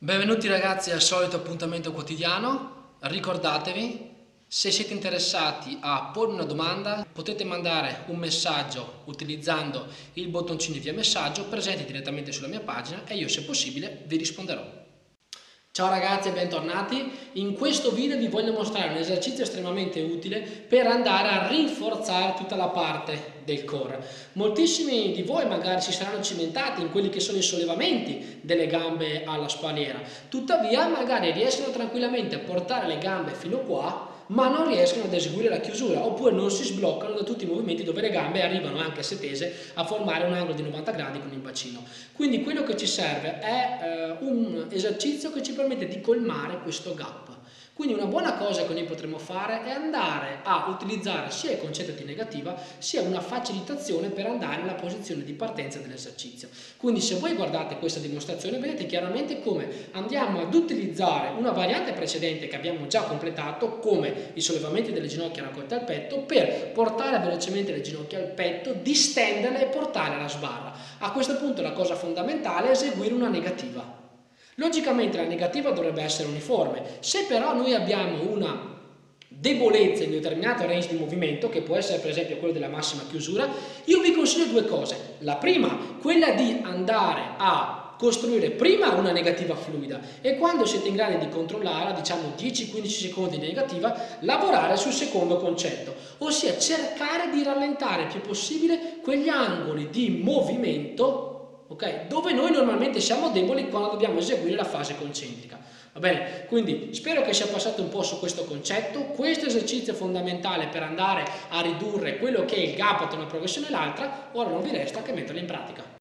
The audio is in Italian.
Benvenuti ragazzi al solito appuntamento quotidiano. Ricordatevi, se siete interessati a pormi una domanda, potete mandare un messaggio utilizzando il bottoncino via messaggio presente direttamente sulla mia pagina e io, se possibile, vi risponderò. Ciao ragazzi e bentornati. In questo video vi voglio mostrare un esercizio estremamente utile per andare a rinforzare tutta la parte del core. Moltissimi di voi magari si saranno cimentati in quelli che sono i sollevamenti delle gambe alla spalliera, tuttavia magari riescono tranquillamente a portare le gambe fino qua, ma non riescono ad eseguire la chiusura, oppure non si sbloccano da tutti i movimenti dove le gambe arrivano, anche se tese, a formare un angolo di 90 gradi con il bacino. Quindi quello che ci serve è un esercizio che ci permette di colmare questo gap. Quindi una buona cosa che noi potremmo fare è andare a utilizzare sia il concetto di negativa sia una facilitazione per andare nella posizione di partenza dell'esercizio. Quindi se voi guardate questa dimostrazione vedete chiaramente come andiamo ad utilizzare una variante precedente che abbiamo già completato, come i sollevamenti delle ginocchia raccolte al petto, per portare velocemente le ginocchia al petto, distenderle e portare alla sbarra. A questo punto la cosa fondamentale è eseguire una negativa. Logicamente la negativa dovrebbe essere uniforme. Se però noi abbiamo una debolezza in un determinato range di movimento, che può essere per esempio quello della massima chiusura, io vi consiglio due cose. La prima, quella di andare a costruire prima una negativa fluida e quando siete in grado di controllarla, diciamo 10-15 secondi di negativa, lavorare sul secondo concetto, ossia cercare di rallentare il più possibile quegli angoli di movimento, okay, dove noi normalmente siamo deboli quando dobbiamo eseguire la fase concentrica. Va bene? Quindi spero che sia passato un po' su questo concetto. Questo esercizio è fondamentale per andare a ridurre quello che è il gap tra una progressione e l'altra. Ora non vi resta che metterlo in pratica.